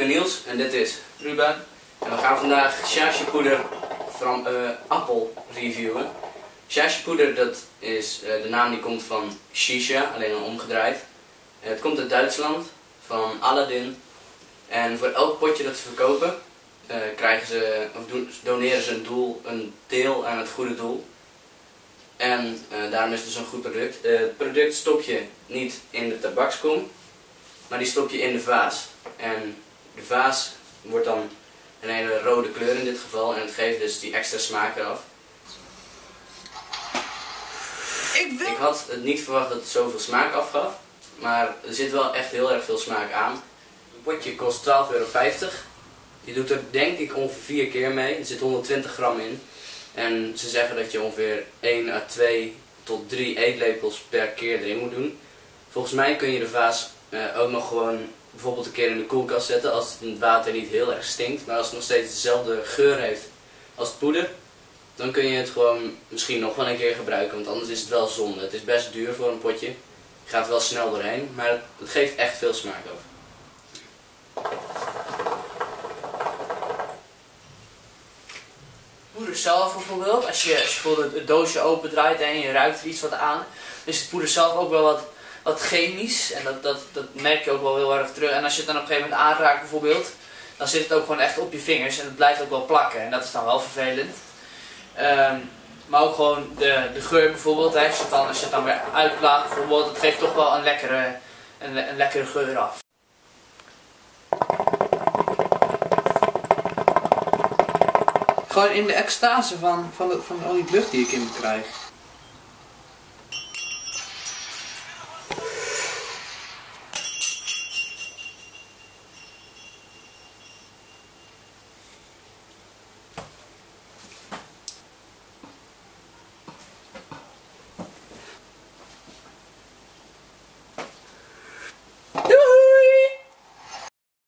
ben Niels en dit is Ruben. En we gaan vandaag Sashi-poeder van appel reviewen. Sashi-poeder, dat is de naam die komt van shisha, alleen dan omgedraaid. Het komt uit Duitsland, van Aladdin. En voor elk potje dat ze verkopen, doneren ze een deel aan het goede doel. En daarom is het dus een goed product. Het product stop je niet in de tabakskom, maar die stop je in de vaas. En de vaas wordt dan een hele rode kleur in dit geval en het geeft dus die extra smaak eraf. Ik had het niet verwacht dat het zoveel smaak afgaf, maar er zit wel echt heel erg veel smaak aan. Een potje kost 12,50 €. Je doet er denk ik ongeveer 4 keer mee. Er zit 120 gram in. En ze zeggen dat je ongeveer 1 à 2 tot 3 eetlepels per keer erin moet doen. Volgens mij kun je de vaas ook nog gewoon bijvoorbeeld een keer in de koelkast zetten als het water niet heel erg stinkt. Maar als het nog steeds dezelfde geur heeft als het poeder, dan kun je het gewoon misschien nog wel een keer gebruiken. Want anders is het wel zonde. Het is best duur voor een potje. Je gaat wel snel doorheen, maar het geeft echt veel smaak over. Poeder zelf bijvoorbeeld, als je bijvoorbeeld het doosje opendraait en je ruikt er iets wat aan, is het poeder zelf ook wel wat chemisch en dat merk je ook wel heel erg terug. En als je het dan op een gegeven moment aanraakt bijvoorbeeld, dan zit het ook gewoon echt op je vingers en het blijft ook wel plakken en dat is dan wel vervelend. Maar ook gewoon de geur bijvoorbeeld, hè, als je het dan weer uitlaat bijvoorbeeld, het geeft toch wel een lekkere geur af. Gewoon in de extase van al die lucht die ik in me krijg.